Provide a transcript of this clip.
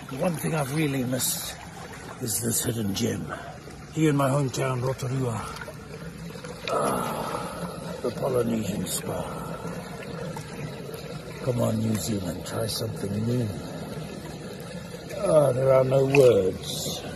The one thing I've really missed is this hidden gem. Here in my hometown, Rotorua. The Polynesian spa. Come on, New Zealand, try something new. There are no words.